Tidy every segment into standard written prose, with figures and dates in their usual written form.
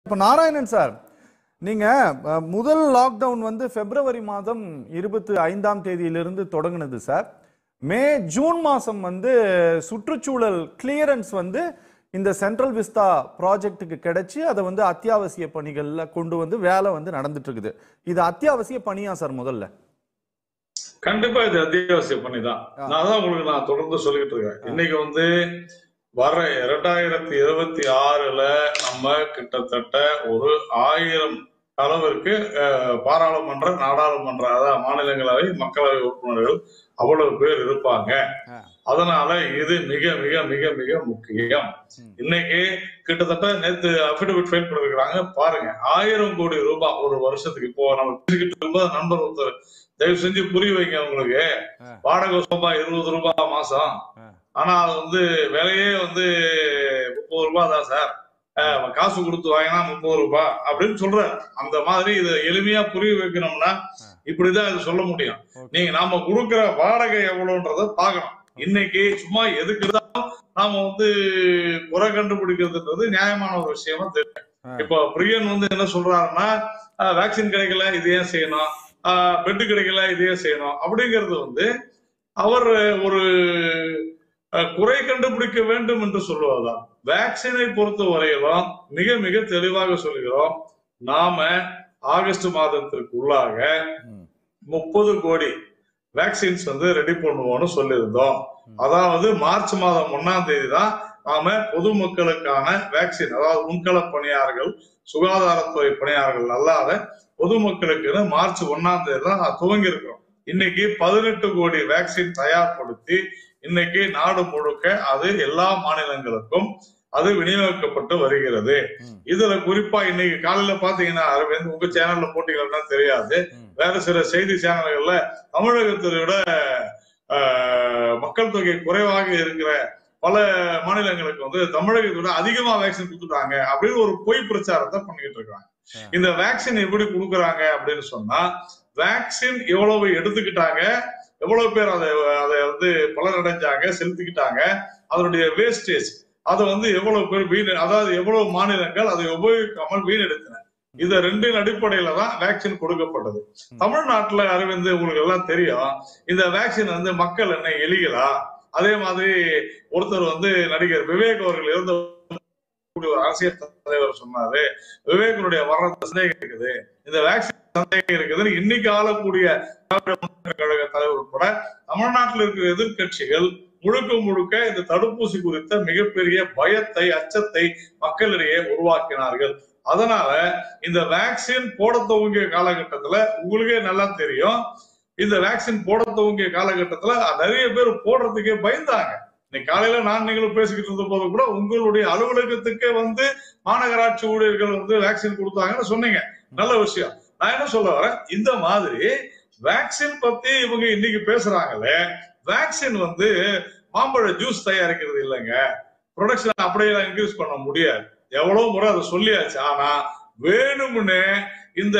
இப்போ நாராயணன் சார், நீங்க முதல் லாக்டவுன் வந்து பிப்ரவரி மாதம் 25ஆம் தேதியிலிருந்து தொடங்குனது சார். மே ஜூன் மாசம் வந்து சுற்றுச்சூழல் கிளியரன்ஸ் வந்து இந்த சென்ட்ரல் விஸ்தா ப்ராஜெக்ட்டுக்கு கிடைச்சி அதை வந்து அத்தியாவசிய பணிகள்ல கொண்டு வந்து வேலை வந்து நடந்துட்டு இருக்குது. இது அத்தியாவசிய பணியா சார்? முதல்ல கண்டிப்பா இது அத்தியாவசிய பணி தான். நான் தான் உங்களுக்கு நான் தொடர்ந்து சொல்லிட்டு இருக்கேன். இன்னைக்கு வந்து வர 2026ல நம்ம கிட்டத்தட்ட ஒரு 1000 அளவிற்கு பாராளுமன்ற, நாடாளுமன்ற, அதாவது மாநிலங்களவை, மக்களவை உறுப்பினர்கள் அவ்வளவு பேர் இருப்பாங்க. அதனால இது மிக மிக மிக மிக முக்கியம். இன்னைக்கு கிட்டத்தட்ட நேத்து அபிடவிட் ஃபைல் பண்ணிருக்காங்க பாருங்க. 1000 கோடி ரூபாய் ஒரு வருஷத்துக்கு. இப்போ நம்ம பேசிக்கிட்டு இருக்கும்போது நண்பர் ஒருத்தர் தயவு செஞ்சு புரிய வைங்க, உங்களுக்கு வாடகை ரூபாய் 20 ரூபாய் மாசம், ஆனா அது வந்து விலையே வந்து 30 ரூபாய் தான் சார், காசு கொடுத்து வாங்கினா 30 ரூபாய் அப்படின்னு சொல்ற. அந்த மாதிரி இதை எளிமையா புரிய வைக்கணும்னா இப்படிதான் இது சொல்ல முடியும். நீங்க நாம கொடுக்கிற வாடகை எவ்வளவுன்றத பாக்கணும். இன்னைக்கு சும்மா எதுக்குதான் நாம வந்து குறை கண்டுபிடிக்கிறதுன்றது நியாயமான ஒரு விஷயமா தெரியும். இப்போ பிரியன் வந்து என்ன சொல்றாருன்னா, வேக்சின் கிடைக்கல இது ஏன் செய்யணும், பெட்டு கிடைக்கல இது ஏன் செய்யணும் அப்படிங்கிறது வந்து அவர் ஒரு குறை கண்டுபிடிக்க வேண்டும் என்று சொல்லுவதுதான். வேக்சினை பொறுத்த வரையிலும் மிக மிக தெளிவாக சொல்கிறோம். நாம ஆகஸ்ட் மாதத்திற்கு உள்ளாக 30 கோடி வேக்சின்ஸ் வந்து ரெடி பண்ணுவோம்னு சொல்லியிருந்தோம். அதாவது மார்ச் மாதம் 1ஆம் தேதி தான் நாம பொதுமக்களுக்கான வேக்சின், அதாவது முன்கள பணியாளர்கள், சுகாதாரத்துறை பணியாளர்கள் அல்லாத பொதுமக்களுக்கு மார்ச் 1ஆம் தேதி தான் துவங்கி இருக்கிறோம். இன்னைக்கு 18 கோடி வேக்சின் தயார்படுத்தி இன்னைக்கு நாடு முழுக்க அது எல்லா மாநிலங்களுக்கும் அது விநியோகிக்கப்பட்டு வருகிறது. இதுல குறிப்பா இன்னைக்கு காலையில பாத்தீங்கன்னா, அரவிந்த் உங்க சேனல்ல போட்டீங்கன்னா தெரியாது, வேற சில செய்தி சேனல்கள்ல தமிழகத்தை விட மக்கள் தொகை குறைவாக இருக்கிற பல மாநிலங்களுக்கு வந்து தமிழகத்தை விட அதிகமா வேக்சின் கொடுத்துட்டாங்க அப்படின்னு ஒரு பொய் பிரச்சாரத்தை பண்ணிக்கிட்டு இருக்காங்க. இந்த வேக்சின் எப்படி கொடுக்குறாங்க அப்படின்னு சொன்னா, வேக்சின் எவ்வளவு எடுத்துக்கிட்டாங்க, எவ்வளவு பேர் அதை வந்து பலனடைஞ்சாங்க, செலுத்திக்கிட்டாங்க, அதனுடைய வேஸ்டேஜ் அதை வந்து எவ்வளவு பேர் வீண், அதாவது எவ்வளவு மாநிலங்கள் அதை உபயோகிக்காமல் வீணெடுத்தன, இந்த ரெண்டின் அடிப்படையில தான் வேக்சின் கொடுக்கப்பட்டது. தமிழ்நாட்டுல அரவிந்த் உங்களுக்கு எல்லாம் தெரியும், இந்த வேக்சின் வந்து மக்கள் என்ன எலிகளா? அதே மாதிரி ஒருத்தர் வந்து நடிகர் விவேக் அவர்கள் இருந்த அரசியல் தலைவர் சொன்னாரு, விவேகனுடைய வர்றது சந்தேகம் இருக்குது, இந்த வேக்சின் சந்தேகம் இருக்குதுன்னு இன்னைக்கு ஆளக்கூடிய கழக தலைவர் உட்பட தமிழ்நாட்டில் இருக்கிற எதிர்கட்சிகள் முழுக்க முழுக்க இந்த தடுப்பூசி குறித்த மிகப்பெரிய பயத்தை, அச்சத்தை மக்களிடையே உருவாக்கினார்கள். அதனால இந்த வேக்சின் போட துவங்கிய காலகட்டத்துல உங்களுக்கே நல்லா தெரியும், இந்த வேக்சின் போட துவங்கிய காலகட்டத்துல நிறைய பேர் போடுறதுக்கே பயந்தாங்க. இன்னைக்கு காலையில நான் நீங்களும் பேசிக்கிட்டு இருந்த போது கூட உங்களுடைய அலுவலகத்துக்கே வந்து மாநகராட்சி ஊழியர்கள் வந்து வேக்சின் கொடுத்தாங்கன்னு சொன்னீங்க. நல்ல விஷயம். நான் என்ன சொல்ல வரேன், இந்த மாதிரி வேக்சின் பத்தி இவங்க இன்னைக்கு பேசுறாங்களே, வேக்சின் வந்து மாம்பழ ஜூஸ் தயாரிக்கிறது இல்லைங்க, ப்ரொடக்ஷன் அப்படியே இன்க்ரீஸ் பண்ண முடியாது, எவ்வளவு முறை அதை சொல்லியாச்சு. ஆனா வேணும்னு இந்த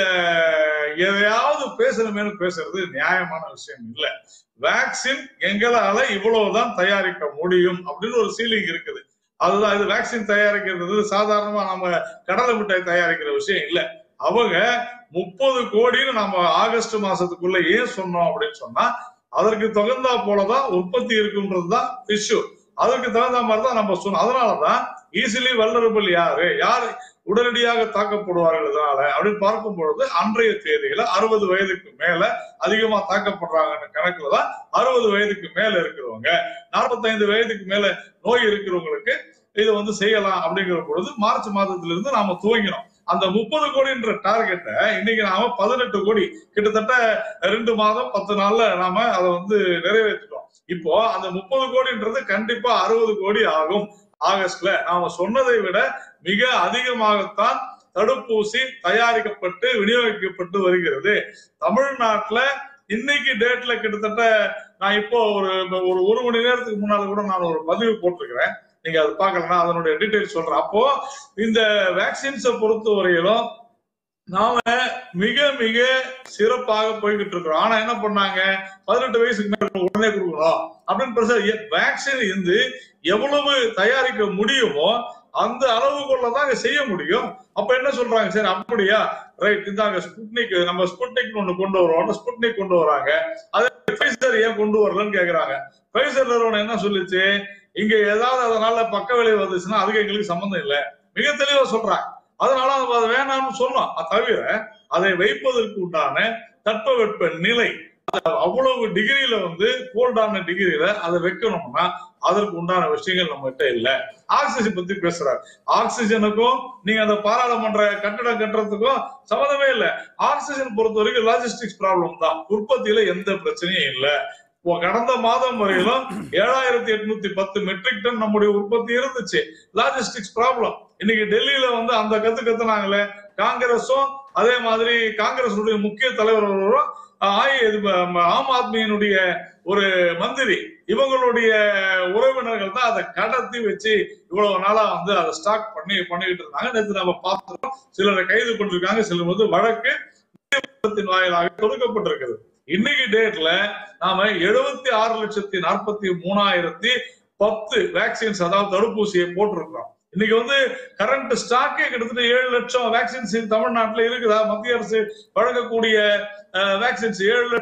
எதையாவது பேசணுமேனு பேசுறது நியாயமான விஷயம் இல்லை. வேக்சின் எங்களால இவ்வளவுதான் தயாரிக்க முடியும் அப்படின்னு ஒரு சீலிங் இருக்குது. அதுதான் இது வேக்சின் தயாரிக்கிறது சாதாரணமா நம்ம கடலை மிட்டாய் தயாரிக்கிற விஷயம் இல்லை. அவங்க 30 கோடின்னு நம்ம ஆகஸ்ட் மாசத்துக்குள்ள ஏன் சொன்னோம் அப்படின்னு சொன்னா, அதற்கு தகுந்தா போலதான் உற்பத்தி இருக்குன்றதுதான் இஷ்யூ. அதற்கு தகுந்த மாதிரிதான் நம்ம சொன்னோம். அதனாலதான் ஈஸிலி வல்னரபிள் யாரு யார் உடனடியாக தாக்கப்படுவார்கள் இதனால அப்படின்னு பார்க்கும் பொழுது அன்றைய தேதியில 60 வயதுக்கு மேல அதிகமா தாக்கப்படுறாங்கன்னு கணக்குலதான் 60 வயதுக்கு மேல இருக்கிறவங்க, 45 வயதுக்கு மேல நோய் இருக்கிறவங்களுக்கு இதை வந்து செய்யலாம் அப்படிங்கிற பொழுது மார்ச் மாதத்திலிருந்து நாம துவங்கினோம். அந்த 30 கோடின்ற டார்கெட்டை இன்னைக்கு நாம 18 கோடி, கிட்டத்தட்ட 2 மாதம் 10 நாள்ல நாம அதை வந்து நிறைவேற்றிட்டோம். இப்போ அந்த 30 கோடின்றது கண்டிப்பா 60 கோடி ஆகும். ஆகஸ்ட்ல நாம சொன்னதை விட மிக அதிகமாகத்தான் தடுப்பூசி தயாரிக்கப்பட்டு விநியோகிக்கப்பட்டு வருகிறது. தமிழ்நாட்டுல இன்னைக்கு டேட்ல கிட்டத்தட்ட நான் இப்போ ஒரு மணி நேரத்துக்கு முன்னால கூட நான் ஒரு பதிவு போட்டிருக்கிறேன், நீங்க அது பார்க்கலன்னா அதனுடைய டீடைல்ஸ் சொல்றேன். அப்போ இந்த வேக்சின்ஸை பொறுத்த வரையிலும் நாம மிக மிக சிறப்பாக போய்கிட்டு இருக்கிறோம். ஆனா என்ன பண்ணாங்க, 18 வயசுக்கு மேல உடனே கொடுக்கணும் அப்படின்னு வேக்சின் இருந்து எவ்வளவு தயாரிக்க முடியுமோ அந்த அளவுக்குள்ளதான் செய்ய முடியும். அப்ப என்ன சொல்றாங்க, சரி அப்படியா ரைட், இந்தாங்க ஸ்புட்னிக், நம்ம ஸ்புட்னிக் ஒண்ணு கொண்டு வருவோம், ஸ்புட்னிக் கொண்டு வராங்க, அதே ஃபைசர் ஏன் கொண்டு வரலன்னு கேக்குறாங்க. ஃபைசர் நிறுவனம் என்ன சொல்லிச்சு, இங்க ஏதாவது அதனால பக்க விளைவு வந்துச்சுன்னா அதுக்கு எங்களுக்கு சம்பந்தம் இல்லை, மிக தெளிவா சொல்றாங்க. அதனால அதை வேணாம்னு சொன்னோம். தவிர அதை வைப்பதற்கு உண்டான தட்பவெப்ப நிலை அவ்வளவு டிகிரியில கோல்டான டிகிரியில அதை வைக்கணும்னா அதற்கு உண்டான விஷயங்கள் நம்ம கிட்ட இல்ல. ஆக்சிஜன் பத்தி பேசுறாரு. ஆக்சிஜனுக்கும் நீங்க அந்த பாராளுமன்ற கட்டடம் கட்டுறதுக்கும் சம்மந்தமே இல்லை. ஆக்சிஜன் பொறுத்த வரைக்கும் லாஜிஸ்டிக்ஸ் ப்ராப்ளம் தான், உற்பத்தியில எந்த பிரச்சனையும் இல்ல. கடந்த மாதம் வரையிலும் 7810 மெட்ரிக் டன் நம்முடைய உற்பத்தி இருந்துச்சு. Logistics problem. இன்னைக்கு டெல்லியில அந்த கத்துனாங்களே காங்கிரஸும், அதே மாதிரி காங்கிரஸ் முக்கிய தலைவர் ஆம் ஆத்மியினுடைய ஒரு மந்திரி, இவங்களுடைய உறவினர்கள் தான் அதை கடத்தி வச்சு இவ்வளவு நாளா அதை ஸ்டாக் பண்ணிக்கிட்டு இருந்தாங்க. நேற்று நம்ம பார்த்தோம், சிலரை கைது பண்ணிருக்காங்க, சிலர் வழக்கு வாயிலாக தொடுக்கப்பட்டிருக்கிறது. இன்னைக்கு டேட்ல நாம 76,43,010 வேக்சின்ஸ், அதாவது தடுப்பூசியை போட்டிருக்கிறோம். இன்னைக்கு கரண்ட் ஸ்டாக்கே கிட்டத்தட்ட 7 லட்சம் வேக்சின்ஸ் தமிழ்நாட்டில் இருக்குதா? மத்திய அரசு வழங்கக்கூடிய வேக்சின்ஸ்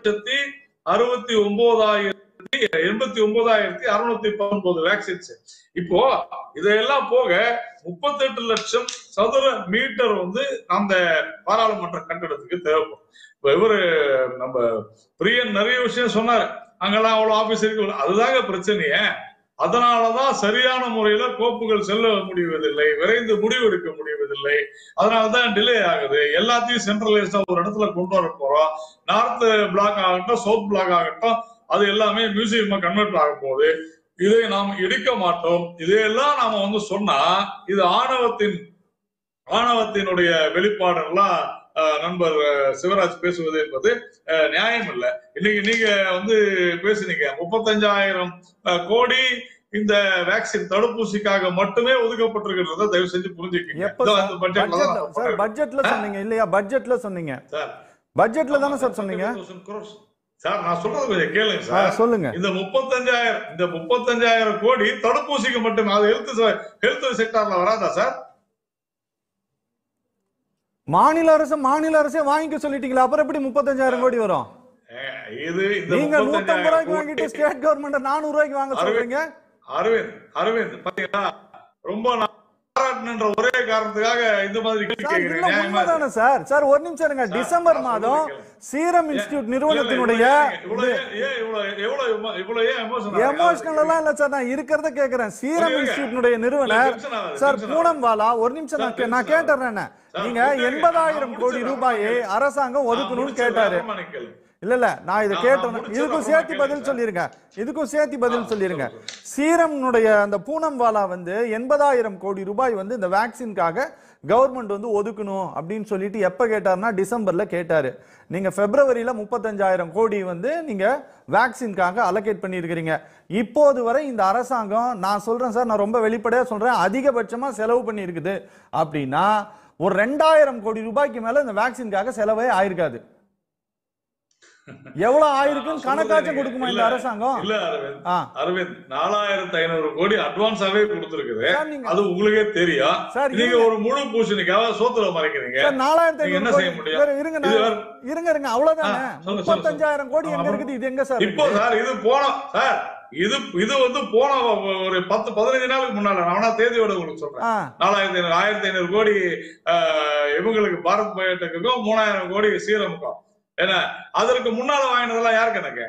7,89,619 வேக்சின்ஸ். இப்போ இதெல்லாம் போக 38 லட்சம் சதுர மீட்டர் அந்த பாராளுமன்ற கட்டடத்துக்கு தேவைப்படும். இவரு நம்ம பிரியன் நிறைய விஷயம் சொன்னாரு, அங்கெல்லாம் அவ்வளவு ஆபீஸ் இருக்கு, அதுதாங்க பிரச்சனையே. அதனாலதான் சரியான முறையில கோப்புகள் செல்ல முடிவதில்லை, விரைந்து முடிவு எடுக்க முடிவதில்லை, அதனாலதான் டிலே ஆகுது. எல்லாத்தையும் சென்ட்ரலைஸ்டா ஒரு இடத்துல கொண்டு வர போறோம். நார்த் பிளாக் ஆகட்டும், சவுத் பிளாக் ஆகட்டும், அது எல்லாமே மியூசியமா கன்வெர்ட் ஆக போகுது. இதை நாம் இடிக்க மாட்டோம். இதையெல்லாம் நாம சொன்னா இது ஆணவத்தினுடைய வெளிப்பாடு எல்லாம் நண்பர் சிவராஜ் பேசுவது என்பது நியாயம் இல்லை. இன்னைக்கு நீங்க பேசுனீங்க 35,000 கோடி இந்த வேக்சின் தடுப்பூசிக்காக மட்டுமே ஒதுக்கப்பட்டிருக்கிறத தயவு செஞ்சு புரிஞ்சுக்கீங்க. பட்ஜெட்ல சொன்னீங்க இல்லையா? பட்ஜெட்ல சொன்னீங்க சார், பட்ஜெட்ல தானே சார் சொன்னீங்க சார். நான் சொல்றது கொஞ்சம் கேளுங்க சார், சொல்லுங்க. இந்த 35,000 கோடி தடுப்பூசிக்கு மட்டுமே, அது ஹெல்த் செக்டார்ல வராதா சார்? மாநில அரசே வாங்கிக்க சொல்லிட்டீங்களா, அப்புறம் எப்படி 35,000 கோடி வரும்? நீங்க 150 ரூபாய்க்கு வாங்கிட்டு ஸ்டேட் கவர்மெண்ட் 400 ரூபாய்க்கு வாங்க சொல்றீங்க. அரவிந்த் பாத்தீங்களா, ரொம்ப பாராட்டுன்ற ஒரே காரணத்துக்காக இந்த மாதிரி கேக்குறீங்க சார். ஒரு நிமிஷம் இருங்க. டிசம்பர் மாதம் சீரம் இன்ஸ்டிடியூட் நிறுவனத்தினுடைய எமோஷனல் எல்லாம் இல்ல சார், நான் இருக்கிறத கேக்குறேன். சீரம் இன்ஸ்டிடியூட் நிறுவனர் சார் பூனம்வாலா, ஒரு நிமிஷம் நான் கேட்டுறேன். நீங்க 80,000 கோடி ரூபாயை அரசாங்கம் ஒதுக்கணும்னு கேட்டாரு. இல்ல நான் இதை கேட்டேன். இதுக்கும் சேர்த்து பதில் சொல்லிருங்க. சீரம்னுடைய அந்த பூனம்வாலா 80,000 கோடி ரூபாய் இந்த வேக்சின்காக கவர்மெண்ட் ஒதுக்கணும் அப்படின்னு சொல்லிட்டு எப்ப கேட்டாருன்னா டிசம்பர்ல கேட்டாரு. நீங்க பிப்ரவரியில 35,000 கோடி நீங்க வேக்சின்காக அலோகேட் பண்ணியிருக்கிறீங்க. இப்போது வரை இந்த அரசாங்கம், நான் சொல்றேன் சார், நான் ரொம்ப வெளிப்படையா சொல்றேன், அதிகபட்சமா செலவு பண்ணி இருக்குது அப்படின்னா ஒரு 2,000 கோடி ரூபாய்க்கு மேல இந்த வேக்சின்காக செலவே ஆயிருக்காது. எவ்வளவு ஆயிருக்குன்னு கணக்காச்சும் கொடுக்குமா இந்த அரசாங்கம்? இல்ல அரவிந்த் 4,500 கோடி அட்வான்ஸாவே கொடுத்திருக்குது. அது உங்களுக்கே தெரியும். நீங்க ஒரு முழு பூசணிக்காக சோத்துல மறைக்கிறீங்க. 4,500 என்ன செய்ய முடியும்? இருங்க அவ்வளவுதானே. 35,000 கோடி எங்க இருக்குது? இது எங்க சார் இப்போ சார்? இது போன சார், இது போன ஒரு 10-15 நாளுக்கு முன்னால, நான் தேதியோட உங்களுக்கு சொல்றேன். 1,500 கோடி இவங்களுக்கு பாரத் பயோடெக்குக்கும் 3,000 கோடி சீரமுக்கும். ஏன்னா அதற்கு முன்னால வாங்கினதெல்லாம் யாருக்கு எனக்கு?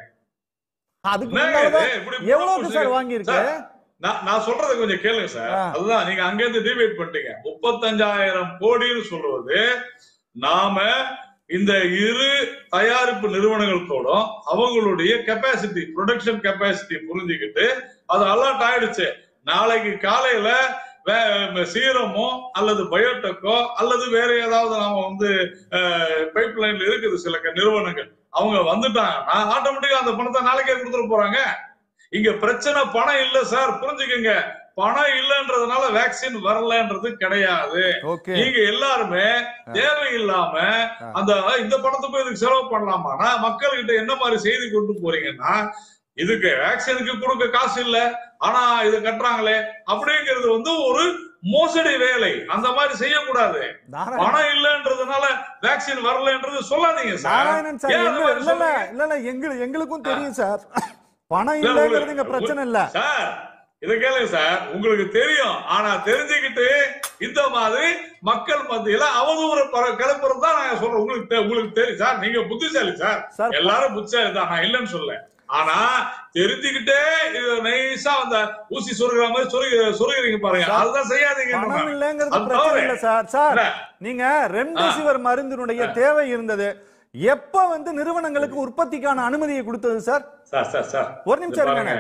நான் சொல்றது கொஞ்சம் கேளுங்க சார். அதுதான் நீங்க அங்க இருந்து டிவைட் பண்ணிட்டீங்க. 35,000 கோடின்னு சொல்றது நாம இந்த இரு தயாரிப்பு நிறுவனங்களோடும் அவங்களுடைய கெப்பாசிட்டி, ப்ரொடக்ஷன் கெப்பாசிட்டி புரிஞ்சுக்கிட்டு அது அலர்ட் ஆயிடுச்சு. நாளைக்கு காலையில சீரமோ அல்லது பயோடெக்கோ அல்லது வேற ஏதாவது நாம பைப் லைன்ல இருக்குது சில நிறுவனங்கள், அவங்க வந்துட்டாங்கன்னா ஆட்டோமேட்டிக்கா அந்த பணத்தை நாளைக்கே கொடுத்துட்டு போறாங்க. இங்க பிரச்சனை பணம் இல்ல சார், புரிஞ்சுக்கங்க. பணம் இல்லன்றதுனால வேக்சின் வரலன்றது கிடையாது. நீங்க எல்லாருமே தேவையில்லாம இந்த பணத்துக்கு இதுக்கு செலவு பண்ணலாமானா மக்கள்கிட்ட என்ன மாதிரி செய்தி கொண்டு போறீங்கன்னா, இதுக்கு வேக்சினுக்கு கொடுக்க காசு இல்ல ஆனா இதை கட்டுறாங்களே அப்படிங்கிறது ஒரு மோசடி வேலை. அந்த மாதிரி செய்யக்கூடாது. பணம் இல்லன்றதுனால வேக்சின் வரலன்றது சொல்லாதீங்க சார். நாராயணன் சார், இல்ல எங்களுக்கும் தெரியும் சார், பணம் இல்லங்கிறது இங்க பிரச்சனை இல்ல சார். இத கேளுங்க சார், உங்களுக்கு தெரியும். ஆனா தெரிஞ்சுக்கிட்டு இந்த மாதிரி மக்கள் மத்தியில அவதூறு கிளப்புறது தான் நாங்க சொல்றோம். உங்களுக்கு தெரியும் சார், நீங்க புத்திசாலி சார், எல்லாரும் புத்திசாலி தான், நான் இல்லைன்னு சொல்ல. ஆனா தெரிஞ்சுக்கிட்டே நைஸா அந்த ஊசி சொருகிற மாதிரி சொருகிறீங்க பாருங்க, அதுதான் செய்யாதீங்க. பணம் இல்லங்கிறது பிரச்சனை இல்ல சார். சார், நீங்க ரெம்டெசிவிர் மருந்தினுடைய தேவை இருந்தது, எப்ப வந்து நிறுவனங்களுக்கு உற்பத்திக்கான அனுமதியை கொடுத்தது சார்? ஒரு நிமிஷம் இருங்க,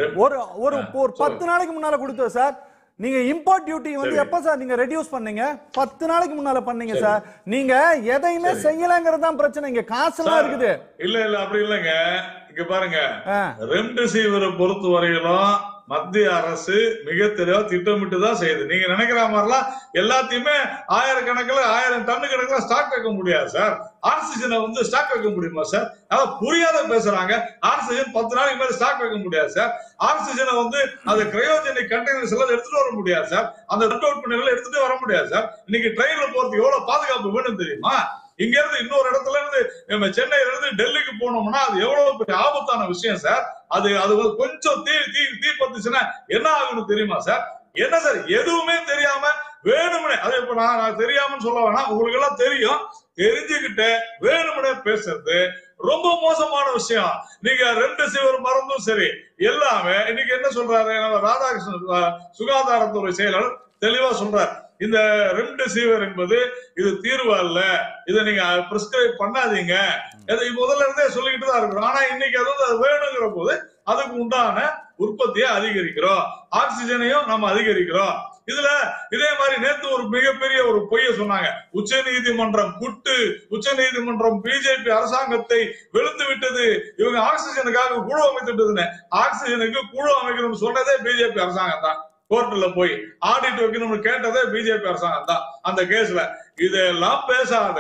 ஒரு 10 நாளைக்கு முன்னால கொடுத்தது சார். நீங்க இம்போர்ட் டியூட்டி வந்து எப்ப சார் நீங்க ரெடியூஸ் பண்ணீங்க? 10 நாளைக்கு முன்னால பண்ணீங்க சார். நீங்க எதையுமே செய்யலங்கிறது தான் பிரச்சனை. இங்க காசு எல்லாம் இருக்குது. இல்ல அப்படி இல்லங்க. இங்க பாருங்க, ரெம்டெசிவிரை பொறுத்த வரையிலும் மத்திய அரசு மிக தெளிவா திட்டமிட்டு தான் செய்யுது. நீங்க நினைக்கிற மாதிரிலாம் எல்லாத்தையுமே ஆயிரக்கணக்கில் 1000 டன் கணக்கில் ஸ்டாக் வைக்க முடியாது சார். ஆக்சிஜனை வந்து ஸ்டாக் வைக்க முடியுமா சார்? அதான் புரியாத பேசுறாங்க. ஆக்சிஜன் 10 நாளைக்கு மேல ஸ்டாக் வைக்க முடியாது சார். ஆக்சிஜனை வந்து அது கிரையோஜெனிக் கண்டெய்னர்ஸ் எல்லாம் எடுத்துட்டு வர முடியாது சார். அந்த கட் அவுட் பண்ணி எடுத்துட்டு வர முடியாது சார். இன்னைக்கு ட்ரெயின்ல போறதுக்கு எவ்வளவு பாதுகாப்பு வேணும் தெரியுமா? இங்க இருந்து இன்னொரு இடத்துல இருந்து நம்ம சென்னையில இருந்து டெல்லிக்கு போனோம்னா அது எவ்வளவு பெரிய ஆபத்தான விஷயம் சார். அது கொஞ்சம் தீ பத்துச்சுன்னா என்ன ஆகும்னு தெரியுமா சார்? என்ன சார், எதுவுமே தெரியாம வேணும்னே, அது இப்ப நான் தெரியாமன்னு சொல்ல வேணாம், உங்களுக்கு எல்லாம் தெரியும், தெரிஞ்சுக்கிட்டு வேணும்னே பேசுறது ரொம்ப மோசமான விஷயம். நீங்க ரெம்டெசிவிர் மருந்தும் சரி எல்லாமே இன்னைக்கு என்ன சொல்றாரு ராதாகிருஷ்ணன் சுகாதாரத்துறை செயலாளர் தெளிவா சொல்றாரு, இந்த ரெம்டெசிவிர் என்பது இது தீர்வு அல்ல, இதை நீங்க பிரிஸ்கிரைப் பண்ணாதீங்க, இதை முதல்ல இருந்தே சொல்லிக்கிட்டு தான் இருக்கிறோம். ஆனா இன்னைக்கு அது வேணுங்கிற போது அதுக்கு உண்டான உற்பத்தியை அதிகரிக்கிறோம், ஆக்சிஜனையும் நம்ம அதிகரிக்கிறோம். இதுல இதே மாதிரி நேத்து ஒரு மிகப்பெரிய ஒரு பொய்ய சொன்னாங்க. உச்ச நீதிமன்றம் உச்ச நீதிமன்றம் பிஜேபி அரசாங்கத்தை வெளுத்து விட்டது, இவங்க ஆக்சிஜனுக்காக குழு அமைத்துட்டதுன்னு. ஆக்சிஜனுக்கு குழு அமைக்கணும்னு சொன்னதே பிஜேபி அரசாங்கம் தான். கோர்ட்ல போய் ஆடிட் வைக்கணும்னு கேட்டதே பிஜேபி அரசாங்கம் தான் அந்த கேஸ்ல. இதெல்லாம் பேசாத,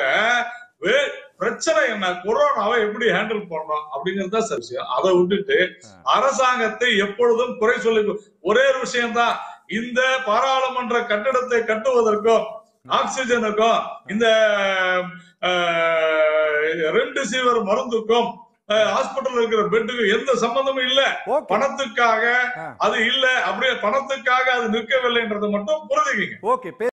பிரச்சனை என்ன, கொரோனாவை எப்படி ஹேண்டில் பண்ணணும் அப்படிங்கறத விஷயம். அதை விட்டுட்டு அரசாங்கத்தை எப்பொழுதும் குறை சொல்லி ஒரே ஒரு விஷயம் தான், இந்த பாராளுமன்ற கட்டடத்தை கட்டுவதற்கும் ஆக்சிஜனுக்கும் இந்த ரெம்டெசிவிர் மருந்துக்கும் ஹாஸ்பிட்டல் இருக்கிற பெட்டுக்கு எந்த சம்பந்தமும் இல்ல. பணத்துக்காக அது இல்ல, அப்படியே பணத்துக்காக அது நிற்கவில்லைன்றதை மட்டும் புரிஞ்சுக்கீங்க. ஓகே.